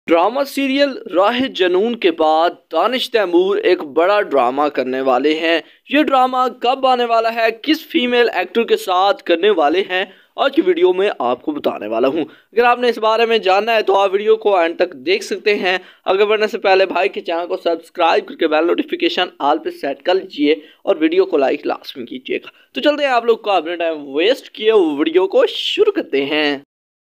Drama serial राह जनून के बाद दानिश तैमूर एक बड़ा ड्रामा करने वाले हैं। ये ड्रामा कब आने वाला है, किस फीमेल एक्टर के साथ करने वाले हैं, आज की वीडियो में आपको बताने वाला हूं। अगर आपने इस बारे में जानना है तो आप वीडियो को एंड तक देख सकते हैं। आगे बढ़ने से पहले भाई के चैनल को सब्सक्राइब करके बेल नोटिफिकेशन ऑल पे सेट कर लीजिए और वीडियो को लाइक लास्ट में कीजिएगा। तो चलते हैं, आप लोग को अपने टाइम वेस्ट किए वीडियो को शुरू करते हैं।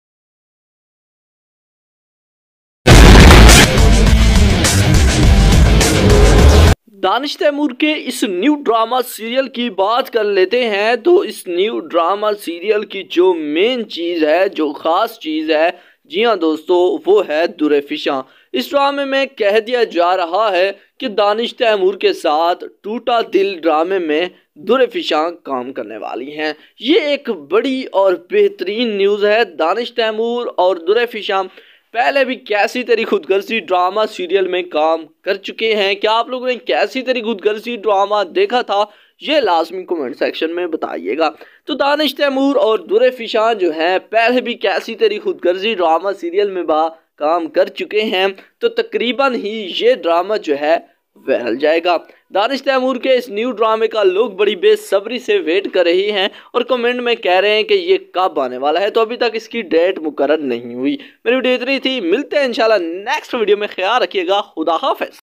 दानिश तैमूर के इस न्यू ड्रामा सीरियल की बात कर लेते हैं। तो इस न्यू ड्रामा सीरियल की जो मेन चीज़ है, जो ख़ास चीज़ है, जी हाँ दोस्तों, वो है दुरे फिशां। इस ड्रामे में कह दिया जा रहा है कि दानिश तैमूर के साथ टूटा दिल ड्रामे में दुरे फिशां काम करने वाली हैं। ये एक बड़ी और बेहतरीन न्यूज़ है। दानिश तैमूर और दुरे फिशां पहले भी कैसी तेरी खुदगर्जी ड्रामा सीरियल में काम कर चुके हैं। क्या आप लोगों ने कैसी तेरी खुदगर्जी ड्रामा देखा था, ये लाजमी कमेंट सेक्शन में बताइएगा। तो दानिश तैमूर और दुरे फिशां जो हैं पहले भी कैसी तेरी खुदगर्जी ड्रामा सीरियल में काम कर चुके हैं। तो तकरीबन ही ये ड्रामा जो है वायरल जाएगा। दानिश तैमूर के इस न्यू ड्रामे का लोग बड़ी बेसब्री से वेट कर रहे हैं और कमेंट में कह रहे हैं कि ये कब आने वाला है। तो अभी तक इसकी डेट मुकर्रर नहीं हुई। मेरी वीडियो इतनी थी, मिलते हैं इंशाल्लाह नेक्स्ट वीडियो में। ख्याल रखिएगा, खुदा हाफिज।